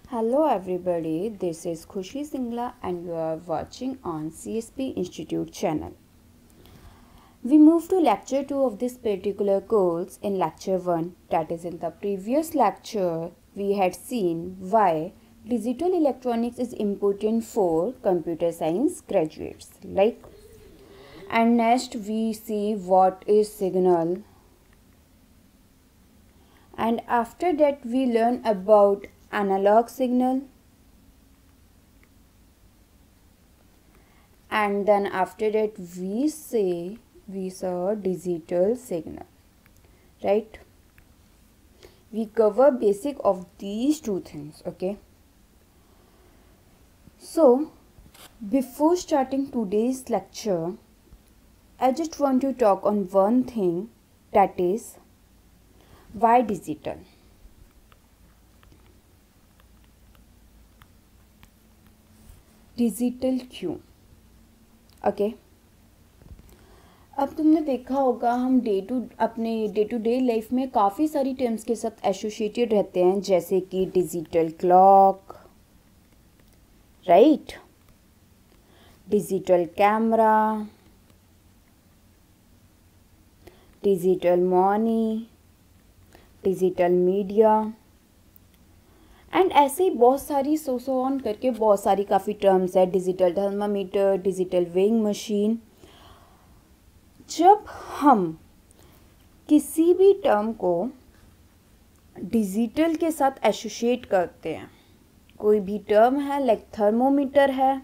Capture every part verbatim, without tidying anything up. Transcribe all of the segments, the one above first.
Hello everybody, this is Khushi Singla and you are watching on C S P Institute channel. We move to lecture two of this particular course in lecture one, that is in the previous lecture we had seen why digital electronics is important for computer science graduates, like, and next we see what is signal, and after that we learn about analog signal, and then after that we say we saw digital signal, right? We cover basic of these two things. Okay, so before starting today's lecture, I just want to talk on one thing, that is why digital. Digital क्यों? Okay, अब तुमने देखा होगा हम day to अपने day to day life में काफ़ी सारी टर्म्स के साथ एसोसिएटेड रहते हैं, जैसे कि digital clock, right, digital camera, digital money, digital media, and ऐसे ही बहुत सारी सो सो ऑन करके बहुत सारी काफ़ी टर्म्स है, digital thermometer, digital weighing machine. जब हम किसी भी टर्म को डिजिटल के साथ एसोसिएट करते हैं, कोई भी टर्म है लाइक थर्मोमीटर है,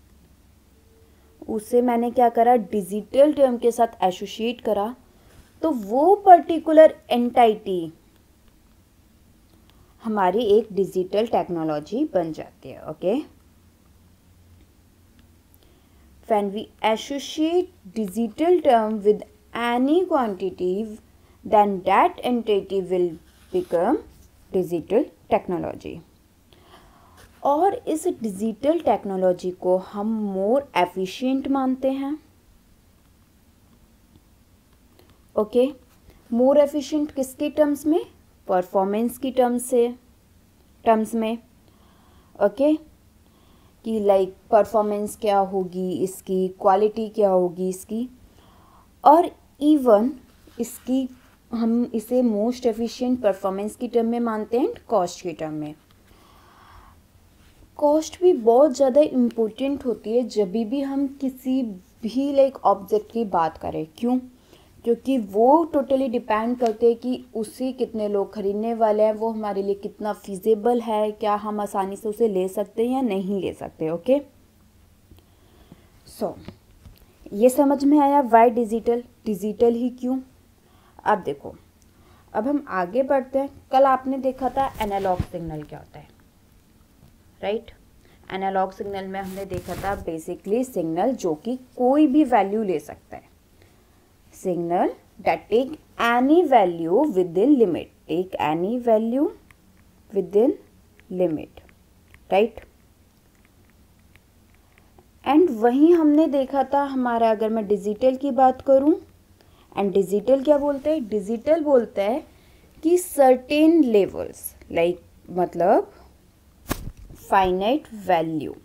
उसे मैंने क्या करा, डिजिटल टर्म के साथ एसोसिएट करा, तो वो पर्टिकुलर एंटिटी हमारी एक डिजिटल टेक्नोलॉजी बन जाती है। Okay, when we associate digital term with any quantity, then that entity will become digital technology। और इस डिजिटल टेक्नोलॉजी को हम मोर एफिशिएंट मानते हैं। ओके, मोर एफिशिएंट किसके टर्म्स में? परफॉर्मेंस की टर्म्स से टर्म्स में। Okay okay? कि लाइक परफॉर्मेंस क्या होगी इसकी, क्वालिटी क्या होगी इसकी, और इवन इसकी हम इसे मोस्ट एफिशिएंट परफॉर्मेंस की टर्म में मानते हैं, कॉस्ट की टर्म में। कॉस्ट भी बहुत ज़्यादा इम्पोर्टेंट होती है जब भी हम किसी भी लाइक ऑब्जेक्ट की बात करें। क्यों? क्योंकि वो टोटली डिपेंड करते हैं कि उसे कितने लोग खरीदने वाले हैं, वो हमारे लिए कितना फिजिबल है, क्या हम आसानी से उसे ले सकते हैं या नहीं ले सकते। ओके, सो ये समझ में आया वाई डिजिटल, डिजिटल ही क्यों। अब देखो, अब हम आगे बढ़ते हैं। कल आपने देखा था एनालॉग सिग्नल क्या होता है, राइट? एनालॉग सिग्नल में हमने देखा था बेसिकली सिग्नल जो कि कोई भी वैल्यू ले सकता है, signal that take any value within limit, take any value within limit, right? And वहीं हमने देखा था हमारा, अगर मैं डिजिटल की बात करूं, एंड डिजिटल क्या बोलते हैं? डिजिटल बोलता है कि सर्टेन लेवल्स, लाइक मतलब फाइनाइट वैल्यू।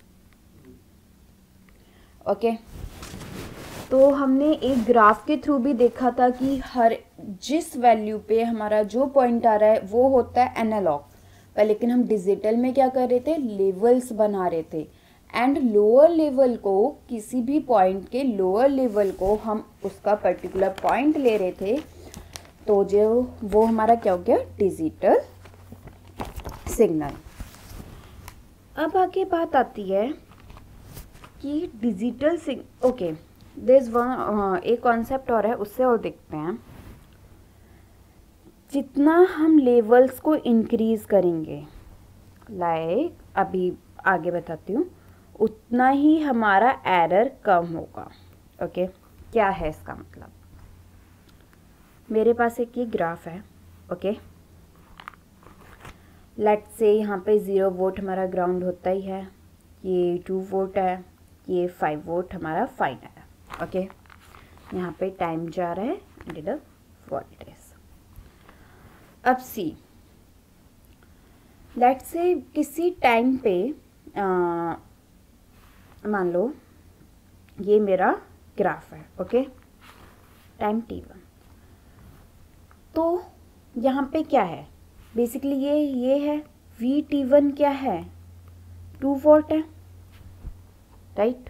ओके, तो हमने एक ग्राफ के थ्रू भी देखा था कि हर जिस वैल्यू पे हमारा जो पॉइंट आ रहा है वो होता है एनालॉग पर, लेकिन हम डिजिटल में क्या कर रहे थे, लेवल्स बना रहे थे, एंड लोअर लेवल को, किसी भी पॉइंट के लोअर लेवल को हम उसका पर्टिकुलर पॉइंट ले रहे थे, तो जो वो हमारा क्या हो गया, डिजिटल सिग्नल। अब आगे बात आती है कि digital signal, okay this one, एक कॉन्सेप्ट और है, उससे और देखते हैं। जितना हम लेवल्स को इंक्रीज करेंगे, लाइक अभी आगे बताती हूँ, उतना ही हमारा एरर कम होगा। ओके, क्या है इसका मतलब? मेरे पास एक ये ग्राफ है। ओके, लेट्स से यहाँ पे ज़ीरो वोल्ट हमारा ग्राउंड होता ही है, ये टू वोल्ट है, ये फाइव वोल्ट हमारा फाइन है। Okay okay? यहाँ पे टाइम जा रहा है एंड द वोल्टेज। अब सी, लेट्स से किसी टाइम पे मान लो ये मेरा ग्राफ है, ओके, टाइम टी वन। तो यहाँ पे क्या है, बेसिकली ये ये है वी टी वन क्या है, टू वोल्ट है, राइट।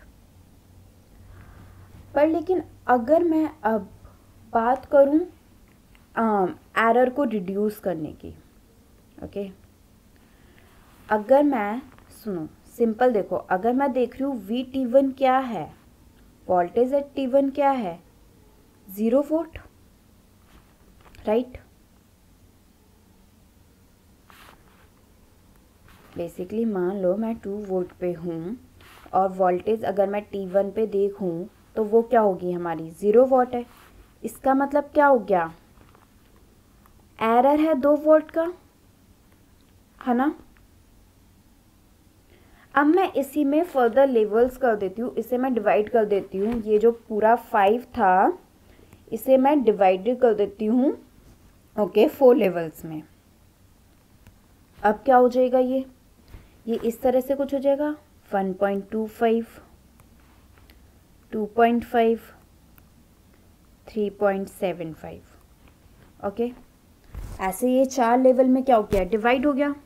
पर लेकिन अगर मैं अब बात करूँ एरर को रिड्यूस करने की, ओके, अगर मैं सुनो सिंपल देखो, अगर मैं देख रही हूँ वी टी वन क्या है, वोल्टेज एट टी वन क्या है, ज़ीरो वोल्ट, राइट। बेसिकली मान लो मैं टू वोल्ट पे हूँ और वोल्टेज अगर मैं टी वन पे देखूँ तो वो क्या होगी हमारी, ज़ीरो वोल्ट है। इसका मतलब क्या हो गया, एरर है दो वोल्ट का, है ना। अब मैं इसी में फर्दर लेवल्स कर देती हूँ, इसे मैं डिवाइड कर देती हूँ, ये जो पूरा फाइव था इसे मैं डिवाइड कर देती हूँ, ओके, फोर लेवल्स में। अब क्या हो जाएगा, ये ये इस तरह से कुछ हो जाएगा, one point two five, two point five, three point seven five, okay. ऐसे ये चार लेवल में क्या हो गया, डिवाइड हो गया।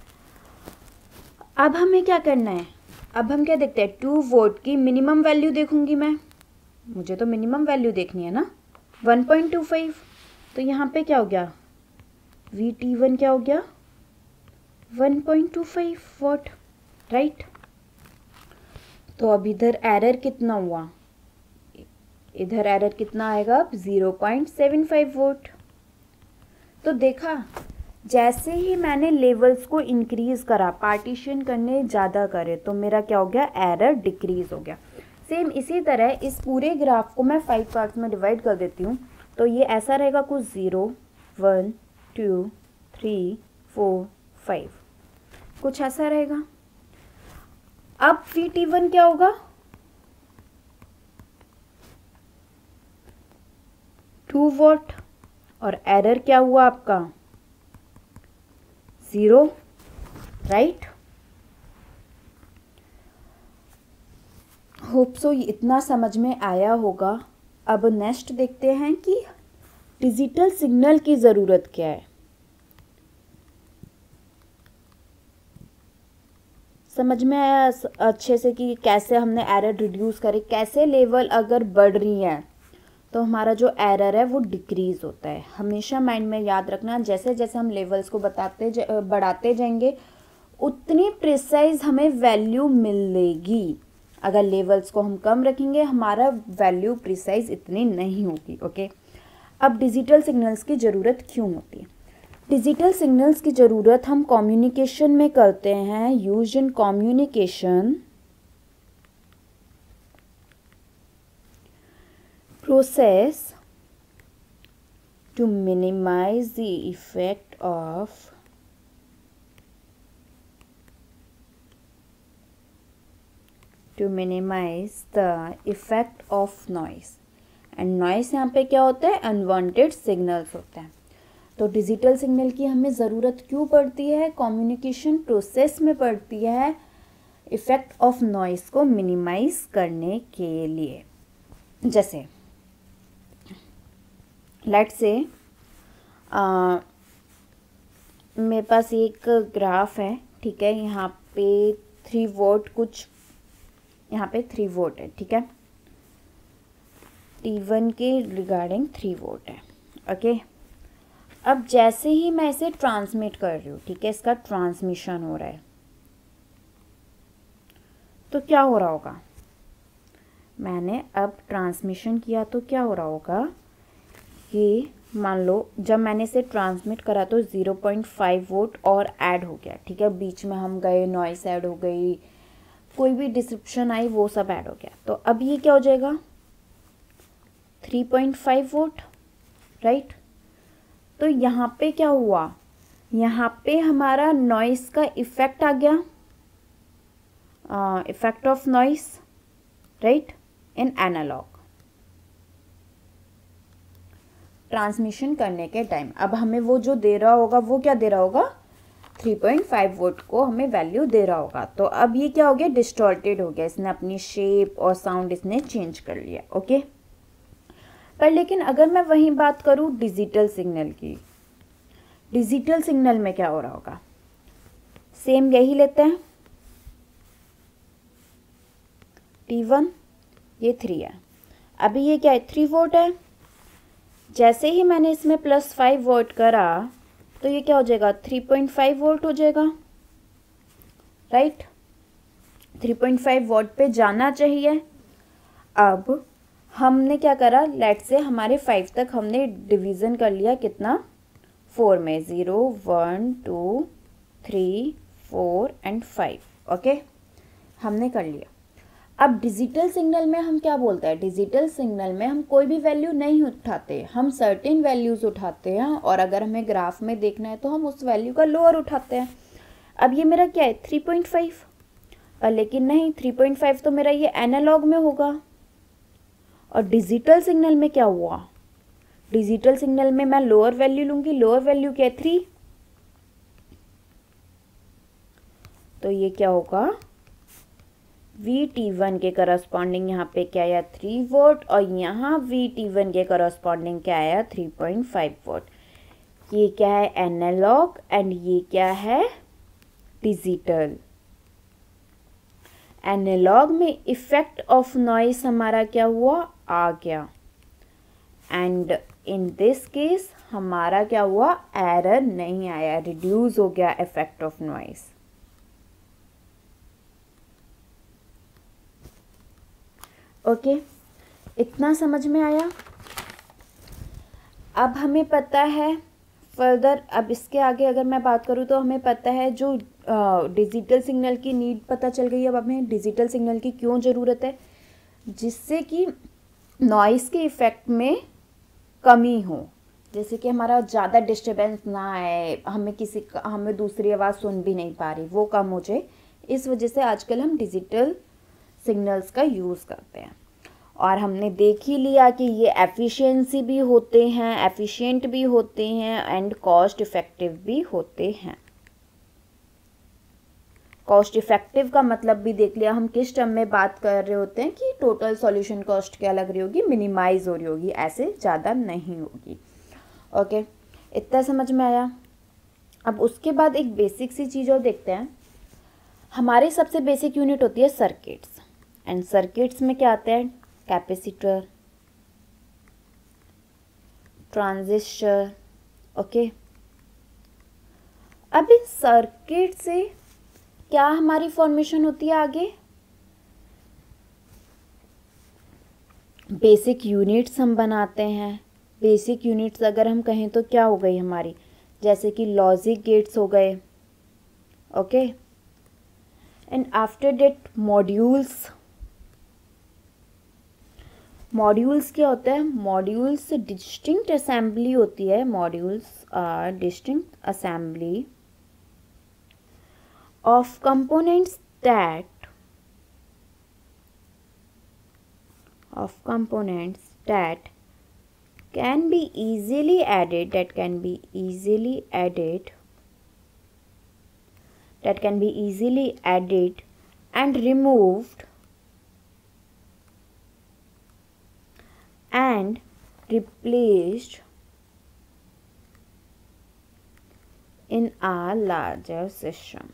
अब हमें क्या करना है, अब हम क्या देखते हैं, टू वोल्ट की मिनिमम वैल्यू देखूंगी मैं, मुझे तो मिनिमम वैल्यू देखनी है ना, वन पॉइंट टू फाइव। तो यहाँ पे क्या हो गया, वी टी वन क्या हो गया, one point two five volt, right. तो अब इधर एरर कितना हुआ, इधर एरर कितना आएगा, अब zero point seven five volt. तो देखा, जैसे ही मैंने लेवल्स को इंक्रीज करा, पार्टीशन करने ज़्यादा करे, तो मेरा क्या हो गया, एरर डिक्रीज हो गया। सेम इसी तरह इस पूरे ग्राफ को मैं फाइव पार्ट्स में डिवाइड कर देती हूँ, तो ये ऐसा रहेगा कुछ zero, one, two, three, four, five, कुछ ऐसा रहेगा। अब वी टी वन क्या होगा, टू वोल्ट, और एरर क्या हुआ आपका, ज़ीरो, राइट। होप सो इतना समझ में आया होगा। अब नेक्स्ट देखते हैं कि डिजिटल सिग्नल की ज़रूरत क्या है। समझ में आया अच्छे से कि कैसे हमने एरर रिड्यूस करे, कैसे लेवल अगर बढ़ रही है तो हमारा जो एरर है वो डिक्रीज होता है। हमेशा माइंड में याद रखना, जैसे जैसे हम लेवल्स को बताते बढ़ाते जाएंगे उतनी प्रिसाइज हमें वैल्यू मिलेगी। अगर लेवल्स को हम कम रखेंगे हमारा वैल्यू प्रिसाइज इतनी नहीं होगी, ओके। अब डिजिटल सिग्नल्स की ज़रूरत क्यों होती है, डिजिटल सिग्नल्स की ज़रूरत हम कम्युनिकेशन में करते हैं, use in communication process to minimize the effect of to minimize the effect of noise and noise यहाँ पे क्या होता है, अनवांटेड सिग्नल्स होते हैं। तो डिजिटल सिग्नल की हमें ज़रूरत क्यों पड़ती है, कम्युनिकेशन प्रोसेस में पड़ती है, इफ़ेक्ट ऑफ नॉइस को मिनिमाइज करने के लिए। जैसे लेट्स से मेरे पास एक ग्राफ है, ठीक है, यहाँ पे थ्री वोल्ट कुछ, यहाँ पे थ्री वोल्ट है, ठीक है, टी वन के रिगार्डिंग थ्री वोल्ट है, ओके। अब जैसे ही मैं इसे ट्रांसमिट कर रही हूँ, ठीक है, इसका ट्रांसमिशन हो रहा है, तो क्या हो रहा होगा, मैंने अब ट्रांसमिशन किया तो क्या हो रहा होगा, ये मान लो जब मैंने इसे ट्रांसमिट करा तो ज़ीरो पॉइंट फाइव वोल्ट और ऐड हो गया, ठीक है, बीच में हम गए, नॉइस ऐड हो गई, कोई भी डिस्क्रिप्शन आई, वो सब ऐड हो गया। तो अब ये क्या हो जाएगा, three point five volt, right. तो यहाँ पे क्या हुआ, यहाँ पे हमारा नॉइस का इफेक्ट आ गया, effect of noise, right, in analog transmission करने के टाइम। अब हमें वो जो दे रहा होगा वो क्या दे रहा होगा, थ्री पॉइंट फाइव वोल्ट को हमें वैल्यू दे रहा होगा। तो अब ये क्या हो गया, डिस्टॉर्टेड हो गया, इसने अपनी शेप और साउंड इसने चेंज कर लिया। ओके, पर लेकिन अगर मैं वहीं बात करूँ डिजिटल सिग्नल की, डिजिटल सिग्नल में क्या हो रहा होगा, सेम यही लेते हैं, टी वन ये थ्री है, अभी ये क्या है, थ्री वोल्ट है। जैसे ही मैंने इसमें प्लस फाइव वोल्ट करा तो ये क्या हो जाएगा, थ्री पॉइंट फाइव वोल्ट हो जाएगा, right. Three point five volt पे जाना चाहिए। अब हमने क्या करा, लेट से हमारे फाइव तक हमने डिवीज़न कर लिया, कितना, फोर में, zero one two three four and five. Okay, हमने कर लिया। अब डिजिटल सिग्नल में हम क्या बोलते हैं, डिजिटल सिग्नल में हम कोई भी वैल्यू नहीं उठाते, हम सर्टेन वैल्यूज़ उठाते हैं, और अगर हमें ग्राफ में देखना है तो हम उस वैल्यू का लोअर उठाते हैं। अब ये मेरा क्या है, थ्री पॉइंट फाइव, और लेकिन नहीं, थ्री पॉइंट फाइव तो मेरा ये एनालॉग में होगा, और डिजिटल सिग्नल में क्या हुआ, डिजिटल सिग्नल में मैं लोअर वैल्यू लूँगी, लोअर वैल्यू क्या है, थ्री, तो ये क्या होगा, वी टी वन के करस्पॉन्डिंग यहाँ पे क्या आया, थ्री वोल्ट, और यहाँ वी टी वन के करस्पॉन्डिंग क्या आया, थ्री पॉइंट फाइव वोल्ट। ये क्या है, एनालॉग, एंड ये क्या है, डिजिटल। एनालॉग में इफेक्ट ऑफ नॉइस हमारा क्या हुआ, आ गया, एंड इन दिस केस हमारा क्या हुआ, एरर नहीं आया, रिड्यूस हो गया effect of noise. Okay okay, इतना समझ में आया। अब हमें पता है फर्दर, अब इसके आगे अगर मैं बात करूँ तो हमें पता है जो डिजिटल सिग्नल की नीड पता चल गई। अब हमें डिजिटल सिग्नल की क्यों ज़रूरत है, जिससे कि नॉइस के इफ़ेक्ट में कमी हो, जैसे कि हमारा ज़्यादा डिस्टर्बेंस ना आए, हमें किसी हमें दूसरी आवाज़ सुन भी नहीं पा रही, वो कम हो जाए। इस वजह से आजकल हम डिजिटल सिग्नल्स का यूज़ करते हैं, और हमने देख ही लिया कि ये एफिशिएंसी भी होते हैं, एफिशिएंट भी होते हैं, एंड कॉस्ट इफ़ेक्टिव भी होते हैं। कॉस्ट इफ़ेक्टिव का मतलब भी देख लिया, हम किस टर्म में बात कर रहे होते हैं कि टोटल सॉल्यूशन कॉस्ट क्या लग रही होगी, मिनिमाइज हो रही होगी, ऐसे ज़्यादा नहीं होगी। ओके, इतना समझ में आया। अब उसके बाद एक बेसिक सी चीज़ और देखते हैं। हमारे सबसे बेसिक यूनिट होती है सर्किट्स, एंड सर्किट्स में क्या आते हैं, कैपेसिटर, ट्रांजिस्टर। ओके, अब इस सर्किट से क्या हमारी फॉर्मेशन होती है आगे, बेसिक यूनिट्स हम बनाते हैं। बेसिक यूनिट्स अगर हम कहें तो क्या हो गई हमारी, जैसे कि लॉजिक गेट्स हो गए। Okay, and after that modules. Modules क्या होता है, मॉड्यूल्स डिस्टिंक्ट असेंबली होती है। Modules are distinct assembly of components that of components that can be easily added that can be easily added that can be easily added and removed and replaced in a larger system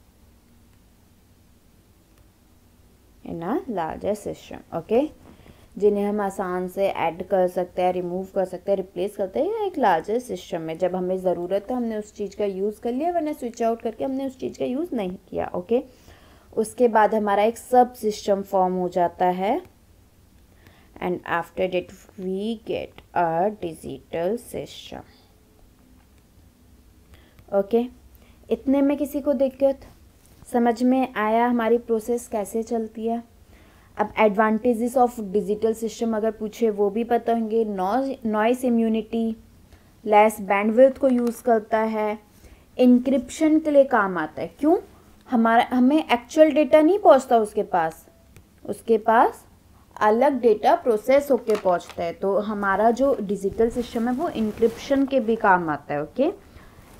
in a larger system okay, जिन्हें हम आसान से add कर सकते हैं, remove कर सकते हैं, रिप्लेस करते हैं एक लार्जर सिस्टम में। जब हमें ज़रूरत है हमने उस चीज़ का यूज़ कर लिया, वरना स्विच आउट करके हमने उस चीज़ का यूज़ नहीं किया। ओके, उसके बाद हमारा एक सब सिस्टम फॉर्म हो जाता है, and after that we get a digital system. Okay, इतने में किसी को दिक्कत समझ में आया हमारी प्रोसेस कैसे चलती है। अब एडवांटेजेस ऑफ डिजिटल सिस्टम अगर पूछे वो भी पता होंगे। नॉइस इम्यूनिटी, लेस बैंडविड्थ को यूज़ करता है, इंक्रिप्शन के लिए काम आता है। क्यों, हमारा हमें एक्चुअल डेटा नहीं पहुंचता उसके पास, उसके पास अलग डेटा प्रोसेस होके पहुंचता है, तो हमारा जो डिजिटल सिस्टम है वो इंक्रिप्शन के भी काम आता है। ओके,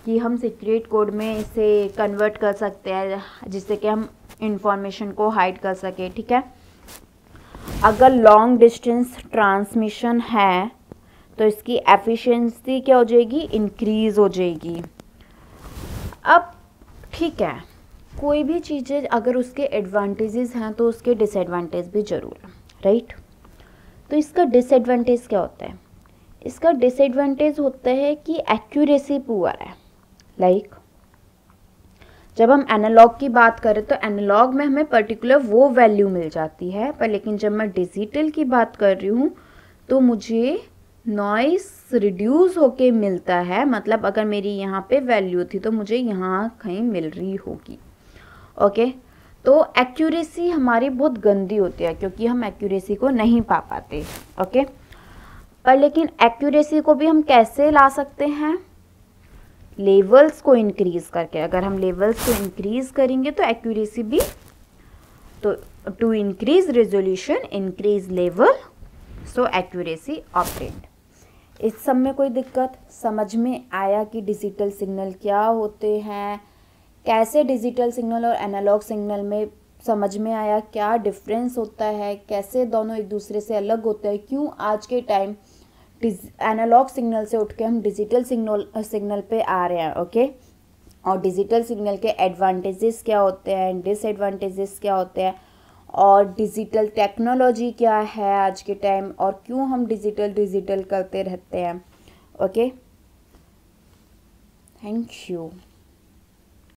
कि हम सीक्रेट कोड में इसे कन्वर्ट कर सकते हैं जिससे कि हम इंफॉर्मेशन को हाइड कर सके, ठीक है। अगर लॉन्ग डिस्टेंस ट्रांसमिशन है तो इसकी एफिशिएंसी क्या हो जाएगी, इंक्रीज़ हो जाएगी। अब ठीक है, कोई भी चीज़ें अगर उसके एडवांटेजेस हैं तो उसके डिसएडवांटेज भी ज़रूर है, राइट। तो इसका डिसएडवांटेज क्या होता है, इसका डिसएडवांटेज होता है कि एक्यूरेसी पुअर है। लाइक like, जब हम एनालॉग की बात करें तो एनालॉग में हमें पर्टिकुलर वो वैल्यू मिल जाती है, पर लेकिन जब मैं डिजिटल की बात कर रही हूँ तो मुझे नॉइस रिड्यूस होके मिलता है। मतलब अगर मेरी यहाँ पे वैल्यू थी तो मुझे यहाँ कहीं मिल रही होगी, ओके। तो एक्यूरेसी हमारी बहुत गंदी होती है क्योंकि हम एक्यूरेसी को नहीं पा पाते, ओके। पर लेकिन एक्यूरेसी को भी हम कैसे ला सकते हैं, लेवल्स को इंक्रीज़ करके। अगर हम लेवल्स को इंक्रीज़ करेंगे तो एक्यूरेसी भी, तो to increase resolution increase level, so accuracy obtained. इस सब में कोई दिक्कत समझ में आया कि डिजिटल सिग्नल क्या होते हैं, कैसे डिजिटल सिग्नल और एनालॉग सिग्नल में समझ में आया क्या डिफरेंस होता है, कैसे दोनों एक दूसरे से अलग होते हैं, क्यों आज के टाइम एनालॉग सिग्नल से उठ के हम डिजिटल सिग्नल सिग्नल पे आ रहे हैं, ओके। और डिजिटल सिग्नल के एडवांटेजेस क्या होते हैं, डिसएडवांटेजेस क्या होते हैं, और डिजिटल टेक्नोलॉजी क्या है आज के टाइम, और क्यों हम डिजिटल डिजिटल करते रहते हैं, ओके। Thank you.